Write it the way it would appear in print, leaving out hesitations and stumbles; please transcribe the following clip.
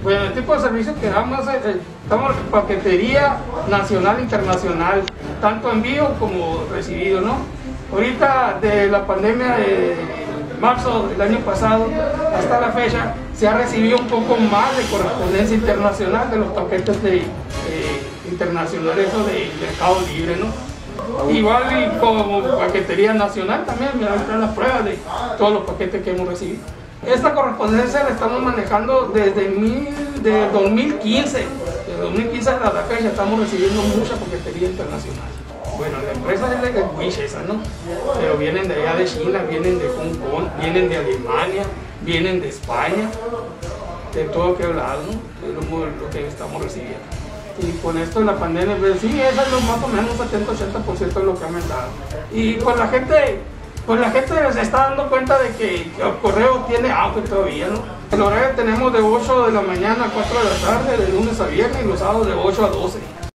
Bueno, el tipo de servicio que damos estamos en paquetería nacional e internacional, tanto envío como recibido, ¿no? Ahorita de la pandemia de marzo del año pasado hasta la fecha se ha recibido un poco más de correspondencia internacional de los paquetes internacionales o de mercado libre, ¿no? Igual y como paquetería nacional también me dan las pruebas de todos los paquetes que hemos recibido. Esta correspondencia la estamos manejando desde 2015. Desde 2015 hasta la fecha estamos recibiendo mucha paquetería internacional. Bueno, la empresa es de Wish esa, ¿no? Pero vienen de allá de China, vienen de Hong Kong, vienen de Alemania, vienen de España, de todo aquel lado, ¿no? Es lo que estamos recibiendo. Y con esto de la pandemia, pues sí, eso es más o menos 70-80% de lo que ha aumentado. Y pues la gente se está dando cuenta de que el correo tiene auge todavía, ¿no? El horario tenemos de 8 de la mañana a 4 de la tarde, de lunes a viernes, y los sábados de 8 a 12.